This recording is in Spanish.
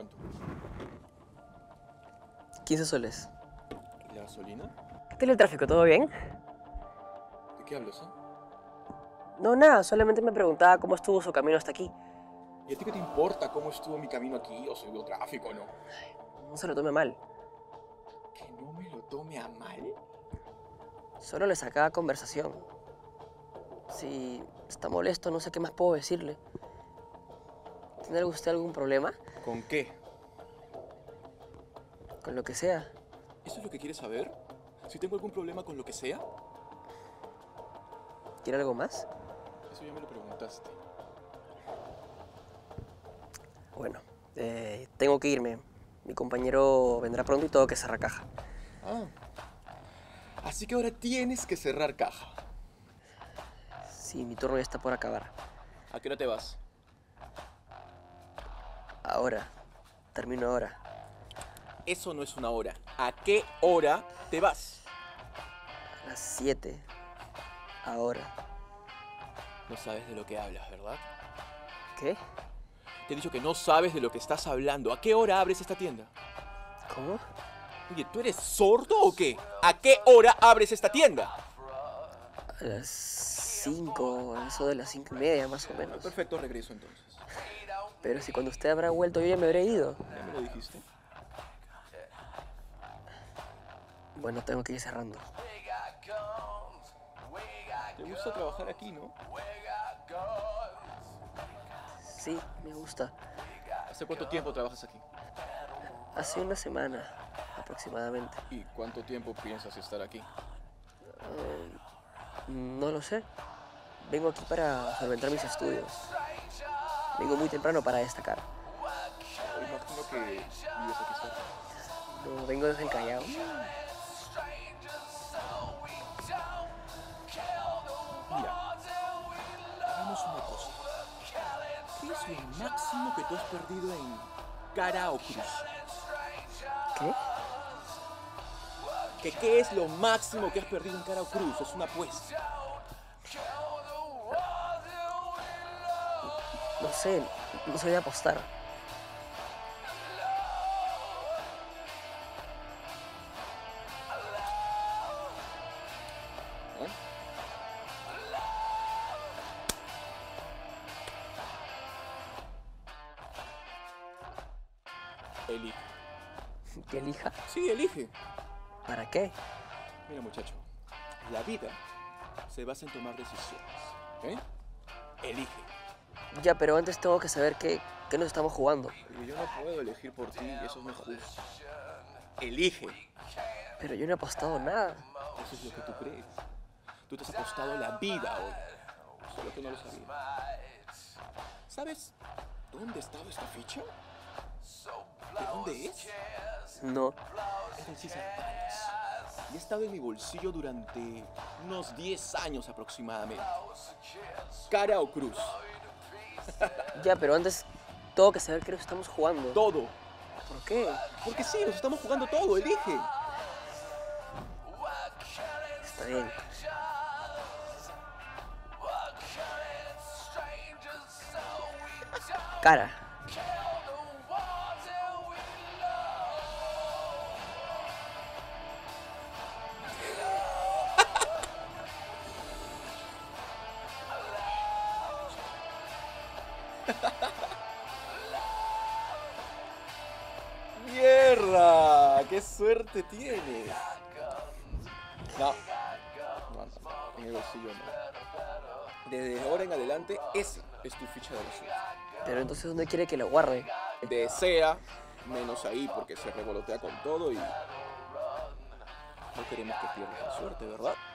¿Cuánto? 15 soles. ¿Y la gasolina? ¿Qué tal el tráfico? ¿Todo bien? ¿De qué hablas, No, nada. Solamente me preguntaba cómo estuvo su camino hasta aquí. ¿Y a ti qué te importa cómo estuvo mi camino aquí o si hubo tráfico o no? No se lo tome mal. ¿Que no me lo tome a mal? Solo le sacaba conversación. Si está molesto, no sé qué más puedo decirle. ¿Tiene usted algún problema? ¿Con qué? Con lo que sea. ¿Eso es lo que quieres saber? ¿Si tengo algún problema con lo que sea? ¿Quiere algo más? Eso ya me lo preguntaste. Bueno, tengo que irme. Mi compañero vendrá pronto y tengo que cerrar caja. Ah. Así que ahora tienes que cerrar caja. Sí, mi turno ya está por acabar. ¿A qué hora te vas? Ahora. Termino ahora. Eso no es una hora. ¿A qué hora te vas? A las 7. Ahora. No sabes de lo que hablas, ¿verdad? ¿Qué? Te he dicho que no sabes de lo que estás hablando. ¿A qué hora abres esta tienda? ¿Cómo? Oye, ¿tú eres sordo o qué? ¿A qué hora abres esta tienda? A las 5, eso de las 5:30 más o menos. Perfecto, regreso entonces. Pero si cuando usted habrá vuelto yo ya me habré ido. ¿Ya me lo dijiste? Bueno, tengo que ir cerrando. ¿Te gusta trabajar aquí, no? Sí, me gusta. ¿Hace cuánto tiempo trabajas aquí? Hace una semana aproximadamente. ¿Y cuánto tiempo piensas estar aquí? No lo sé. Vengo aquí para solventar mis estudios. Vengo muy temprano para destacar. Imagino que vives aquí cerca. No, vengo desde el Callao. Mira, hagamos una cosa. ¿Qué es lo máximo que tú has perdido en cara o cruz? ¿Qué? ¿Qué es lo máximo que has perdido en cara o cruz? Es una apuesta. No sé, no soy de apostar. ¿Eh? Elige. ¿Que elija? Sí, elige. ¿Para qué? Mira, muchacho, la vida se basa en tomar decisiones. ¿Eh? Elige. Ya, pero antes tengo que saber qué nos estamos jugando. Porque yo no puedo elegir por ti y eso no es justo. Elige. Pero yo no he apostado nada. Eso es lo que tú crees. Tú te has apostado la vida hoy. Solo que no lo sabías. ¿Sabes dónde estaba esta ficha? ¿De dónde es? No. Es del César Palace. Y ha estado en mi bolsillo durante unos 10 años aproximadamente. ¿Cara o cruz? Ya, pero antes tengo que saber qué nos estamos jugando. Todo. ¿Por qué? Porque sí, nos estamos jugando todo. Elige. Está bien. Cara. ¡Mierda! ¡Qué suerte tienes! No, en el bolsillo no. Desde ahora en adelante, esa es tu ficha de la suerte. Pero entonces, ¿dónde quiere que lo guarde? Desea, menos ahí, porque se revolotea con todo y no queremos que pierdas la suerte, ¿verdad?